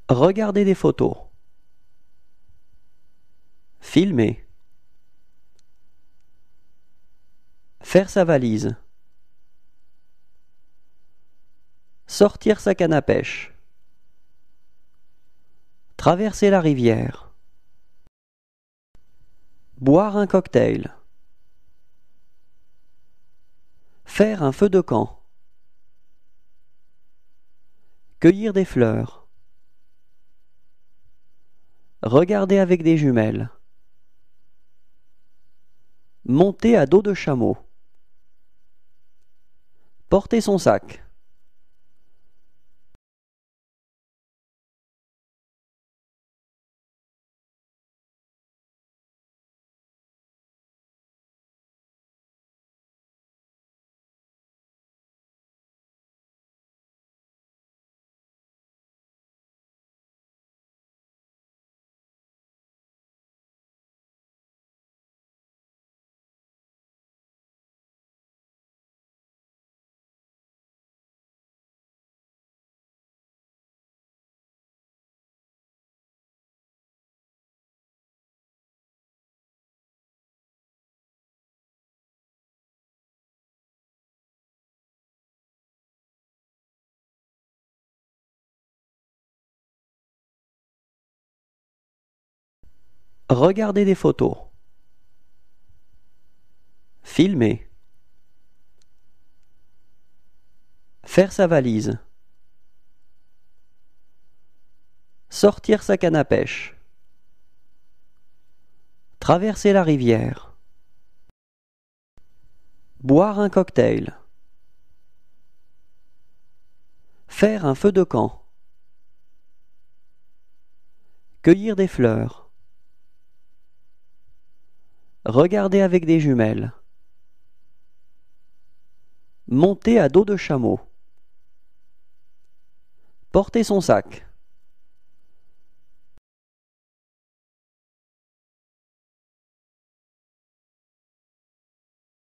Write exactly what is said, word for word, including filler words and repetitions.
Regarder des photos. Filmer. Faire sa valise. Sortir sa canne à pêche. Traverser la rivière. Boire un cocktail. Faire un feu de camp. Cueillir des fleurs. Regarder avec des jumelles. Monter à dos de chameau. Porter son sac. Regarder des photos. Filmer. Faire sa valise. Sortir sa canne à pêche. Traverser la rivière. Boire un cocktail. Faire un feu de camp. Cueillir des fleurs. Regarder avec des jumelles. Monter à dos de chameau. Porter son sac.